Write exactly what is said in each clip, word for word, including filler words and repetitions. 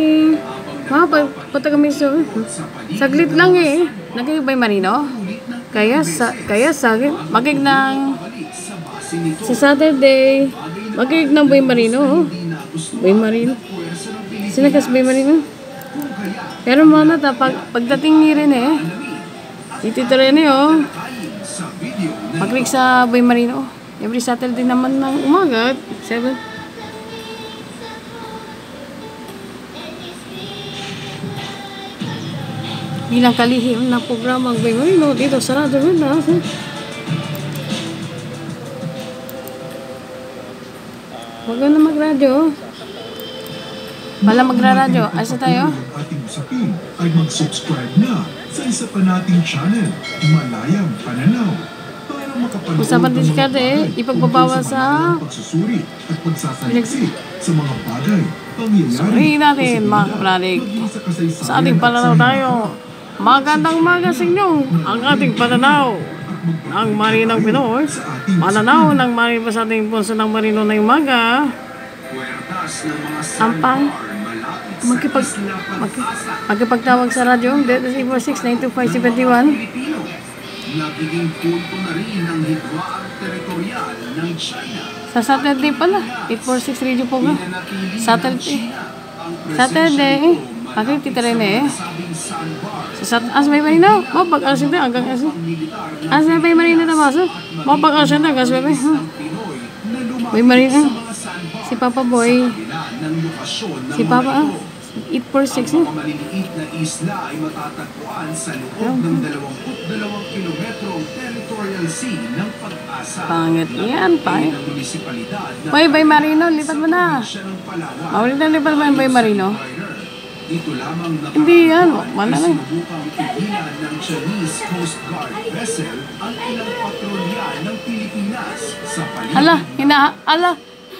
Mga pa, punta kami sa... Saglit lang eh. Nagkakibay Marino. Kaya sa... Kaya sa... Magig ng... Sa Saturday. Magig ng Boy Marino. Boy Marino. Sinakas Boy Marino. Pero mana ta, pag, pagdating ni rin eh. Dito rin eh oh. Magig sa Boy Marino. Every Saturday naman ng umaga. seven. Bilang kalihim na programang Boy Marino dito sa radyo na. Huwag na magradyo. Bala magra-radyo. Asa tayo? Ating usapin ay mag-subscribe na sa isa pa nating channel, Malayang Pananaw. Para makapanood usapan din si Karte eh. Ipagbabawa sa pagsusuri at pagsasaliksik sa mga bagay, pangyayari. Sorry natin mga kapralig. Sa ating pananaw tayo. Magandang umaga sa inyo. Ang ating pananaw ng Marinong Pinoy. Pananaw ng Marino sa ating punso ng Marino na umaga. Ampang magkipag mag, magkipagtawag sa radyo eight four six nine two five seven one. Nagiging punto na rin ng hidwaan teritorial ng China. Sa Saturday pala, eight four six radio po nga. Saturday. Saturday. Bakit kita rin eh? Sa Sat... As may marino? Mo pag-asin tayo hanggang asin. As may marino na baso? Mo pag-asin tayo hanggang may marino. May marino. Si Papa Boy. Si Papa ah. eight four six eh. Maliliit na isla ay matatagpuan sa loob ng dalawampu't-dalawang kilometrong territorial sea ng Pag-asa. Pangit yan, pangit. Boy, Boy Marino, lipat mo na. Maulit na lipat mo yung Boy Marino. Dito lamang hindi yan, wala lang. sinubukang pigilan ng Chinese Coast Guard vessel ang ilang patrolya ng Pilipinas sa paligid. Ala, hina, ala.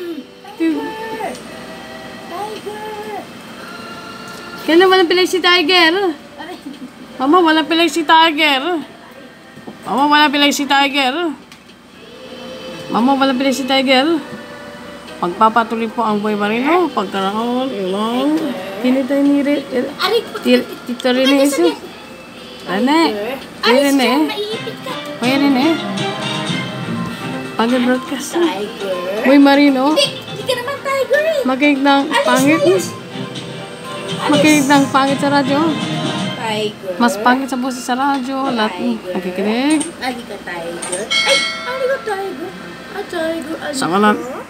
Kailan walang pilay si Tiger? Mama, walang pilay si Tiger. Mama, walang pilay si Tiger. Mama, walang pilay si Tiger. Magpapatuloy po ang Boy Marino. Pagkaraon, ilang... Tinita ni Re... Tito Rene isi. Rene. Kuya Rene. Kuya Rene. Pag-broadcast. Boy Marino. Hindi ka naman tiger eh. Makinig ng pangit. Makinig ng pangit sa radyo. Tiger. Mas pangit sa boses sa radyo. Lahat nakikinig. Lagi ka tiger. Ay, ano ka tiger? A tiger, a Sa kanan.